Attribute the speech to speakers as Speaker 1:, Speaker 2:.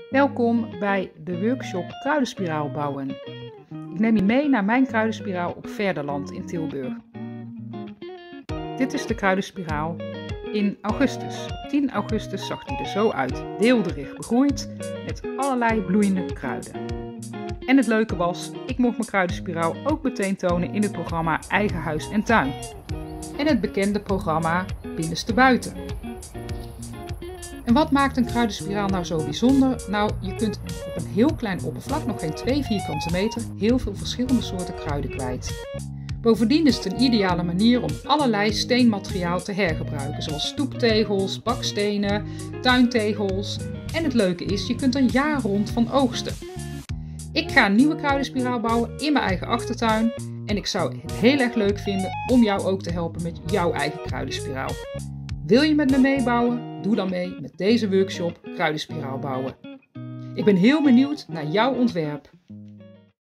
Speaker 1: Welkom bij de workshop Kruidenspiraal bouwen. Ik neem je mee naar mijn kruidenspiraal op Verderland in Tilburg. Dit is de kruidenspiraal in augustus. Op 10 augustus zag die er zo uit, weelderig begroeid met allerlei bloeiende kruiden. En het leuke was, ik mocht mijn kruidenspiraal ook meteen tonen in het programma Eigen Huis en Tuin. En het bekende programma Binnenste Buiten. En wat maakt een kruidenspiraal nou zo bijzonder? Nou, je kunt op een heel klein oppervlak, nog geen 2 vierkante meter, heel veel verschillende soorten kruiden kwijt. Bovendien is het een ideale manier om allerlei steenmateriaal te hergebruiken, zoals stoeptegels, bakstenen, tuintegels. En het leuke is, je kunt een jaar rond van oogsten. Ik ga een nieuwe kruidenspiraal bouwen in mijn eigen achtertuin en ik zou het heel erg leuk vinden om jou ook te helpen met jouw eigen kruidenspiraal. Wil je met me meebouwen? Doe dan mee met deze workshop Kruidenspiraal bouwen. Ik ben heel benieuwd naar jouw ontwerp.